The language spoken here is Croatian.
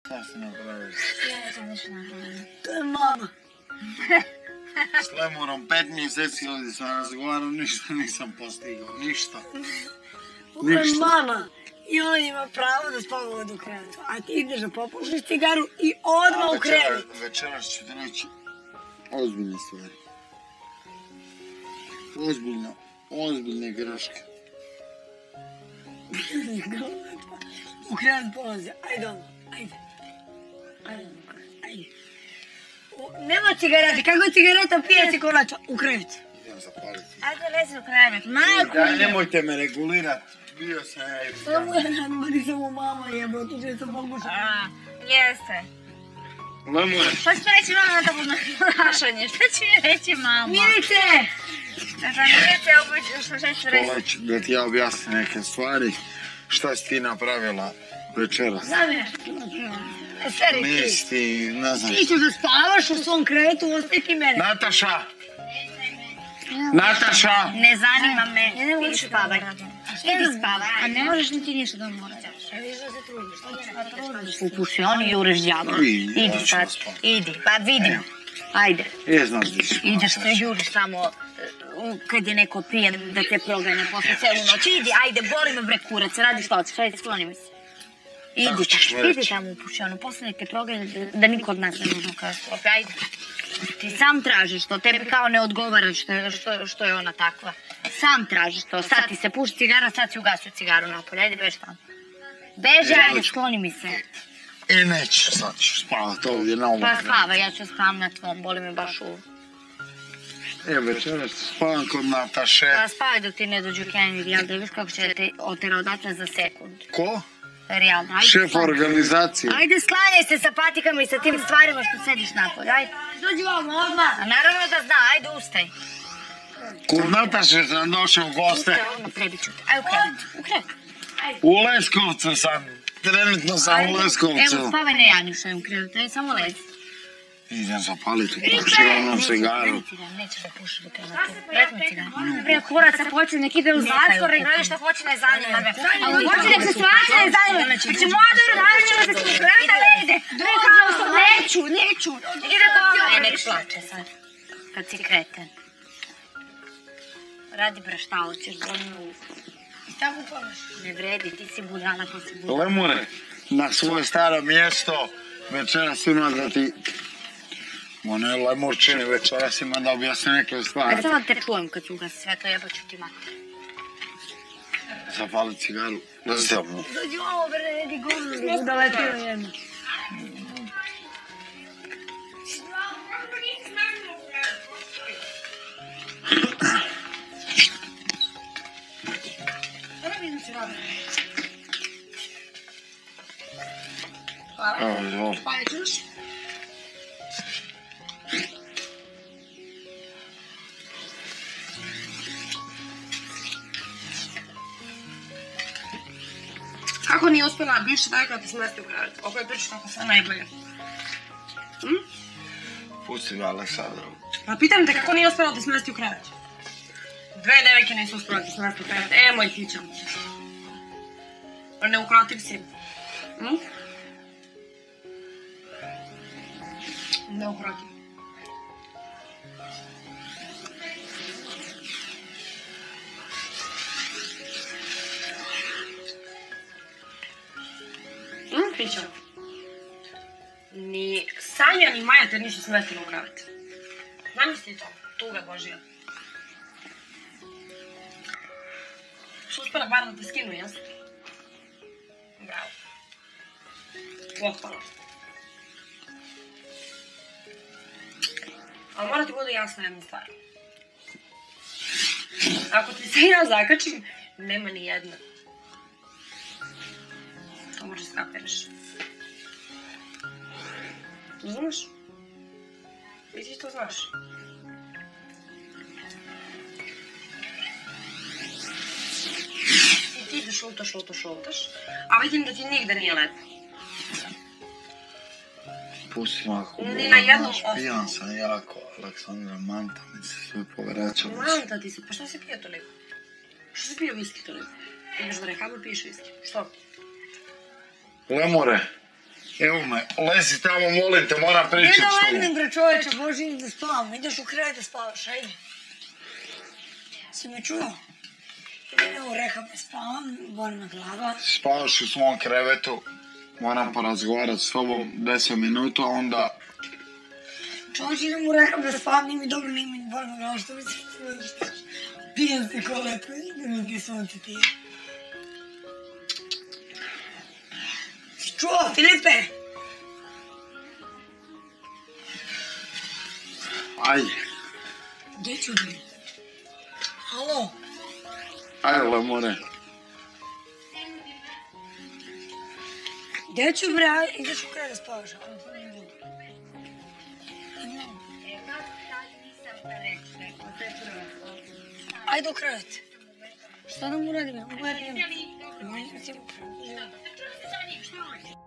Šta si napravio? Ja sam nešto napravila. To je mama. S Lemurom 5 mjeseci ovdje sam razgovarao, ništa nisam postigao, ništa. Ovo je mama. I ona ima pravo da spava ovdje u krevetu. A ti ideš da popušiš cigaru i odmah u krevet. Večeras ću ti reći ozbiljne stvari. Ozbiljne greške. U krevet polazi. Ajde ono. Ajde. Nema cigareta. Kako cigareta pije si konača? U krevet. Idem zapaliti. Ajde, lezi u krevet. Majku! Daj, nemojte me regulirat. Bio sam ja i Samo ja nadmari samo mama jebo. Tu će se pokušati. Jeste. Lemure. Šta će mi reći mama na tako ponašanje? Šta će mi reći mama? Mirice! Šta ću reći? Poleć, da ti ja objasnim neke stvari. Šta si ti napravila večeras? Znam je. Seri ti. Nisi ti, ne znam. Ti ćeš da spavaš u svom krevetu, ostavi ti mene. Nataša! Nataša! Ne zanima me. Idi spavaj. Idi spavaj. A ne možeš niti ništa da moraš. Upuši, oni jureš djavo. Idi sad, idi, pa vidim. Ajde. Znaš gdje si. Ideš te juriš samo kad je neko pijen da te proganja posle celu noć. Idi, ajde, boli me bre kurac, radi što hoćeš, ajde, skloni mi se. Idi tamo upuši, ono, posle nek te proganja da niko od nas ne može ukazati. Ajde. Ti sam tražiš to, tebi kao ne odgovara što je ona takva. Sam tražiš to, sad ti se puši cigara, sad si ugasio cigaru napolje, ajde beži tamo. Beži, ajde, skloni mi se. I neću, sad ću spavat ovdje na ovom. Pa spava, ja ću spavam na tvom, boli me baš uvo. Večeras spavam kod Nataše. Pa spavaj dok ti ne dođu Kenji, jel da viš kako će te otera odatle za sekund. Ko? Real, ajde. Šef organizacije. Ajde, sklanjaj se sa patikama i sa tim stvarima što sediš napolje, ajde. Dođi vam odmah. A naravno da zna, ajde ustaj. Kod Nataše sam došao u goste. Ustaj, odmah prebit ću te. Ajde, u krevet. U Leskovcu sam. Trenutno sam u Leskovcu. Evo, spavaj ne Janjuša u krevetu, ajde, samo lezi. Idem zapaliti proširenom cigaru. Nećeš da pušiš do kreveta. Vrat mi cigaru. Prije kurac se počne, nek ide u zatvor i gledaj što hoće ne zanima me. Ali hoće nek se svače ne zanima me. Znači moja dobro naravno da se kreveta ne ide. Neću. Ide kao... nek plače sad. Kad si kreten. Radi bre šta hoćeš, boli me uvo. Tako pomaš. Ne vredi, ti si budala pa si budala. Lemure, na svoje staro mjesto večeras ima da ti... Ono je Lemurčini, večeras ima da objasni neke stvari. Ajde samo te čujem kad ću ugasi svetlo, jebaću ti mater. Zapali cigaru. Dođi. Dođi ovo bre, neki govno. Da letio jedno. Evo, izvoli. Spalit ćeš? Kako nije uspjela bivša tajka da te smesti u krevet? Oko je priča kako sve najbolje. Pusti ga Aleksandru. Pa pitam te kako nije uspjela da te smesti u krevet? 2 devojke nisu uspjela da te smesti u krevet. Moj pićam. Neukrotiv si. Neukrotiv. Pićam. Ni Sanja ni Maja te nisu smestili u krevet. Zamisli to, tuga Božija. Što uspjela bar da te skinu, jes? Bravo. Pohvala. Ali mora ti bude jasna jedna stvar. Ako ti se ja zakačim, nema ni jedna. To možeš skapiraš. Razumeš? I ti to znaš. I ti šutaš, a vidim da ti nigde nije lepo. Pusti mako. Ni na jednom osnovu. Pijan sam jako, Aleksandra, manta mi se sve povraćala. Manta ti se, pa šta si pio toliko? Što si pio viski toliko? Ideš u rehabu i piješ viski. Što? Lemure, Evo me, lezi tamo, molim te, moram pričati Gdje s da tobom. legnem bre čovječe, Bože, idem da spavam. Ideš u krevet da spavaš, ajde. Si me čuo? Idem u rehab da spavam, boli me glava. Spavaš u svom krevetu, moram porazgovarati s tobom 10 minuta, onda... Čovječ, idem u rehab da spavam, nije mi dobro, nije mi boli me glava, što mi se pijem se ko lepo, idem mi ti sunce pije. Si čuo, Filipe? Ajde. Gdje ću bre? Alo? Ajde, lemore. Gdje ću bre? Ajde, ideš u krevet da spavaš. Ajde u krevet. Šta da mu radim?